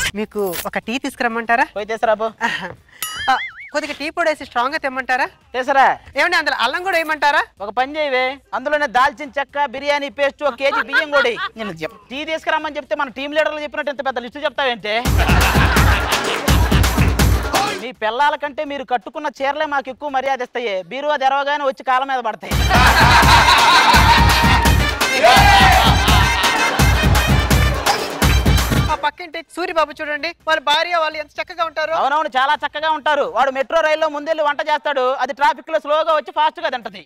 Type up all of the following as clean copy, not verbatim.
మీకు ఒక టీ తీసుకురమ్మంటారా? పోయి తీసుకురాబో. కొద్దిగా టీ పొడి వేసి స్ట్రాంగ్ గా తెమ్మంటారా? తీసురా. ఏమండి అందులో అల్లం కూడా వేయమంటారా? ఒక పని చేయవే, అందులోనే దాల్చిన చెక్క, బిర్యానీ పేస్ట్, 1 కేజీ బియ్యం కూడా. నేను టీ తీసుకురామని చెప్తే మన టీం లీడర్లు చెప్పినట్టు ఇంత పెద్ద లిస్టు చెప్తావేంటే? మీ పిల్లల కంటే మీరు కట్టుకున్న చీరలే మాకు ఎక్కువ మర్యాద ఇస్తాయి. బీరువా తెరవగానే వచ్చి కాళ్ళ మీద పడతాయి. పక్కింటి సూరిబాబు చూడండి, వాళ్ళ భార్య వాళ్ళు ఎంత చక్కగా ఉంటారు. అవునవును, చాలా చక్కగా ఉంటారు. వాడు మెట్రో రైల్లో ముందెళ్ళి వంట చేస్తాడు, అది ట్రాఫిక్ లో స్లోగా వచ్చి ఫాస్ట్ గా తింటది.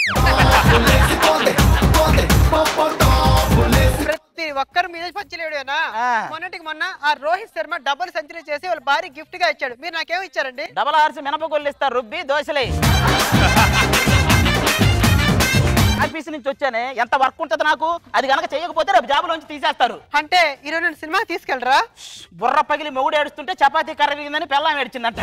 ప్రతి ఒక్కరు మీద పంచలేడునా? మొన్నటికి మొన్న ఆ రోహిత్ శర్మ డబుల్ సెంచరీ చేసి వాళ్ళ భార్య గిఫ్ట్ గా ఇచ్చాడు. మీరు నాకేం ఇచ్చారండి? డబల్ ఆర్సి మినపగుళ్ళు ఇస్తారు, రుబ్బి దోశలే. ఆఫీస్ నుంచి వచ్చానే, ఎంత వర్క్ ఉంటుంది నాకు. అది కనుక చేయకపోతే రేపు జాబులోంచి తీసేస్తారు. అంటే ఈరోజు నేను సినిమా తీసుకెళ్ళరా? బుర్ర పగిలి మొగుడు ఏడుస్తుంటే చపాతీ కర్రగిందని పెళ్ళాం ఏడ్చిందంట.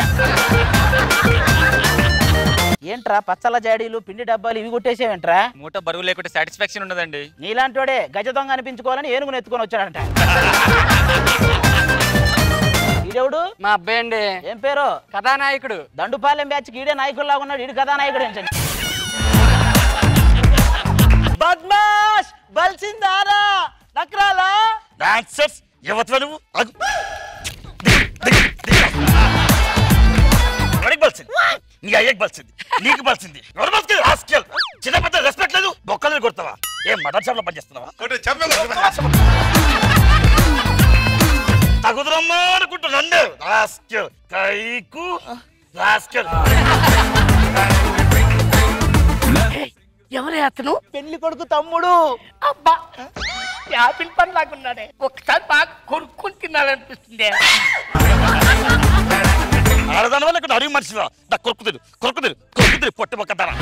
ఏంట్రా పచ్చళ్ళ జాడీలు, పిండి డబ్బాలు ఇవి కొట్టేసేవేంట్రా? మూట బరువు లేకుంటే సాటిస్ఫాక్షన్ ఉండదండి. నీలాంటి వాడే గజ దొంగ అనిపించుకోవాలని ఏనుగును ఎత్తుకొని వచ్చాడంట. ఈడెవడు? మా అబ్బాయి అండి. ఏం పేరు? కథానాయకుడు. దండుపాలెం బ్యాచ్ కి ఈడే నాయకుల్లాగా ఉన్నాడు. ఈడు కథానాయకుడు ఏంటండి? బద్మాష్ బల్సిందారా నక్రాలా డాన్సర్స్ యువతలు నువ్వు ఎవరికి బలిసింది? నీ అయ్యకి బలిసింది, నీకు బలిసింది. ఎవరు బలిసింది? రాస్కెల్. చిన్న పెద్ద రెస్పెక్ట్ లేదు, బొక్కలు కొడతావా? ఏం మటన్ షాప్ లో పనిచేస్తున్నావా? తగుదరమ్మా అనుకుంటున్నాను. రాస్కెల్ కైకు రాస్కెల్. ఎవరే అతను? పెళ్లి కొడుకు తమ్ముడు. అబ్బా యాపిల్ పని లాగున్నాడే. ఒకసారి బాగా కొనుక్కొని తినాలనిపిస్తుంది. ఆడదాని వల్ల ఇక్కడ అడిగి మనిషివా? కొరుకుతుంది పొట్టి మొక్క ధర.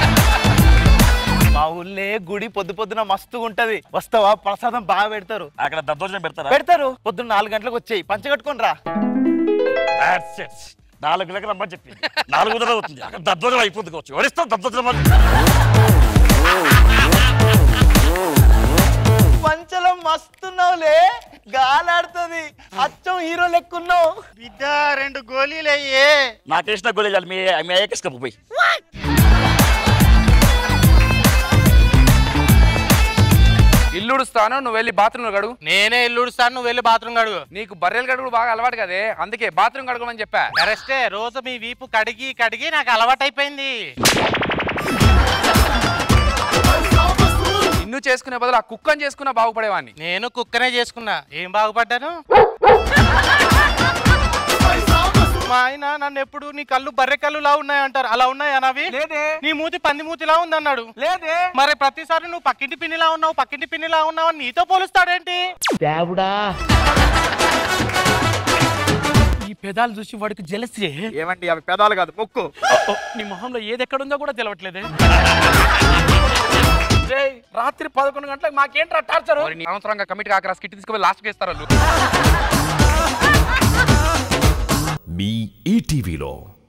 మా ఊళ్ళే గుడి పొద్దున మస్తుగా ఉంటది. వస్తావా? ప్రసాదం బాగా పెడతారు. అక్కడ దద్దోజనం పెడతారు. పొద్దున్న 4 గంటలకు వచ్చేయి, పంచ కట్టుకొని రా. 4 గంటలకు రమ్మని చెప్పి 4 గంటలు అవుతుంది. అక్కడ దద్దోజనం అయిపోతుంది కావచ్చు. ఎవరిస్తావు దద్దోజనం? పంచలో మస్తున్నావులే, గాలాడుతుంది. అచ్చం హీరో లెక్కున్నావు. బిడ్డ 2 గోళీలు అయ్యే. నాకేసిన గొలేజాలు మీ అయ్యకేసుకపోయి పోయి. ఇల్లుడుస్తాను, నువ్వు వెళ్ళి బాత్రూమ్ గడుగు. నేనే ఇల్లుడుస్తాను, నువ్వు వెళ్ళి బాత్రూమ్ కడుగు. నీకు బర్రెలు గడుగు బాగా అలవాటు కదే, అందుకే బాత్రూమ్ కడుగుమని చెప్పా. కరెస్టే, రోజు మీ వీపు కడిగి నాకు అలవాటైపోయింది. నిన్ను చేసుకునే బదులు ఆ కుక్కని చేసుకున్నా బాగుపడేవాడిని. నేను కుక్కనే చేసుకున్నా, ఏం బాగుపడ్డాను? మా ఆయన నన్ను ఎప్పుడు నీ కళ్ళు బర్రె కళ్ళులా ఉన్నాయంటారు. అలా ఉన్నాయా నావి? లేదే. నీ మూతి పంది మూతిలా ఉందన్నాడు. లేదే. మరి ప్రతిసారి నువ్వు పక్కింటి పిన్నిలా ఉన్నావు అని నీతో పోలుస్తాడేంటి? దేవుడా, ఈ పెదాలు చూసి వాడికి జెలసీ. ఏమండి అవి పెదాలు కాదు, ముక్కు. నీ మొహంలో ఏది ఎక్కడుందో కూడా తెలవట్లేదే. రాత్రి 11 గంటలకు మాకేంట్రా టార్చర్? అవసరంగా కమిటీ కాకరా స్కిట్ తీసుకుని లాస్ట్కి ఇస్తారు. మీ ఈటీవీలో